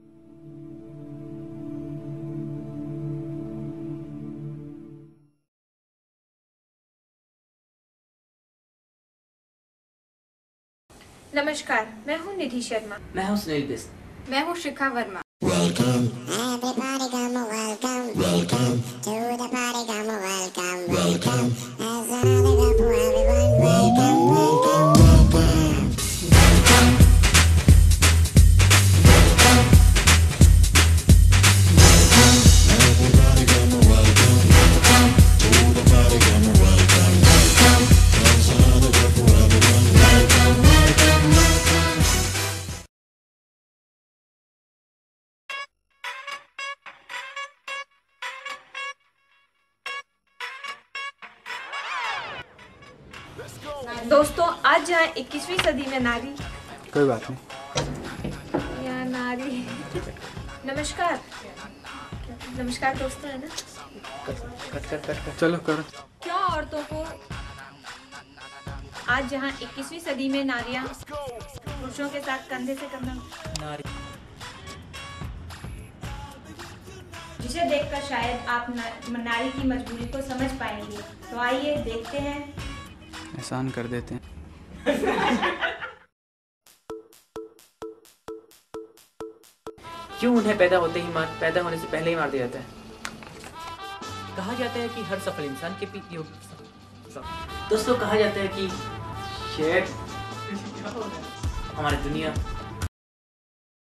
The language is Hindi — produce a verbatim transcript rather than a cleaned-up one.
नमस्कार, मैं हूँ निधि शर्मा। मैं हूँ सुनील बिस्ट। मैं हूँ शिखा Verma. Welcome, everybody come welcome, welcome to the party come welcome, welcome. As another couple, everyone welcome, welcome, welcome. Everybody come welcome, welcome to the party come welcome, welcome. As another couple, everyone welcome, welcome, welcome. दोस्तों, आज जहाँ इक्कीसवीं सदी में नारी कोई बात नहीं या नारी नमस्कार नमस्कार दोस्तों, है ना? कट कट कट कट चलो करो। क्या औरतों को आज जहाँ इक्कीसवीं सदी में नारियां पुरुषों के साथ कंधे से कंधा नारी जिसे देखकर शायद आप न, नारी की मजबूरी को समझ पाएंगे। तो आइए देखते हैं। एहसान कर देते हैं। क्यों उन्हें पैदा होते ही मार पैदा होने से पहले ही मार दिया जाता है? कहा जाता है कि हर सफल इंसान के पीछे दोस्तों कहा जाता है कि शेर हमारी दुनिया